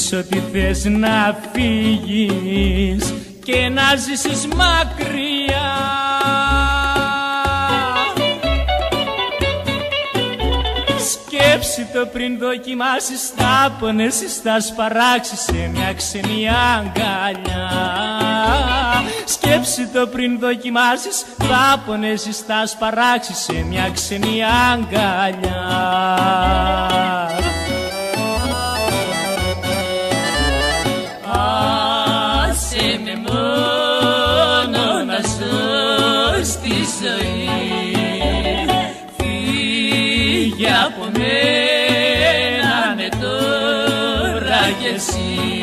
πεις ότι θες να φύγεις και να ζήσεις μακριά. Σκέψου το πριν δοκιμάσεις, θα πονέσεις, θα σπαράξεις σε μια ξένη αγκαλιά. Σκέψου το πριν δοκιμάσεις, θα πονέσεις, θα σπαράξεις σε μια ξένη αγκαλιά. Άσε με μόνο να ζω στη ζωή, φύγε από μένα, ναι, τώρα κι εσύ.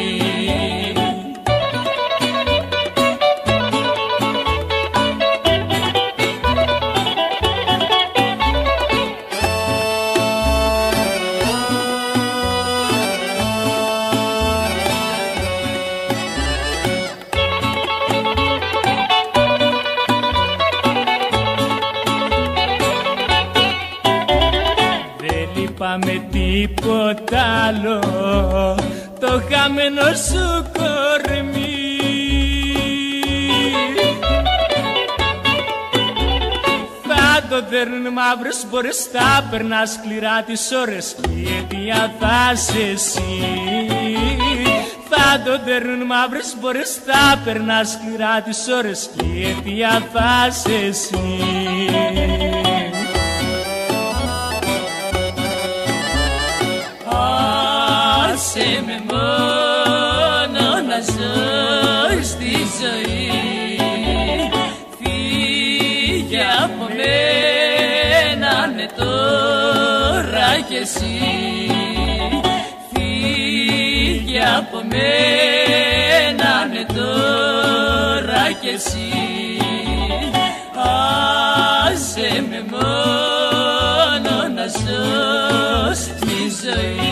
Με τίποτα άλλο το χαμένο σου κορμί. Θα το δέρνουν μαύρες μπόρες, θα περνά σκληρά τις ώρες και η αιτία θα είσαι εσύ. Θα το δέρνουν μαύρες μπόρες, θα περνά σκληρά τις ώρες και η αιτία θα είσαι εσύ. Άσε με μόνο να ζω στη ζωή, φύγε από μένα, ναι, τώρα κι εσύ. Φύγε από μένα, ναι, τώρα κι εσύ. Άσε με μόνο να ζω στη ζωή.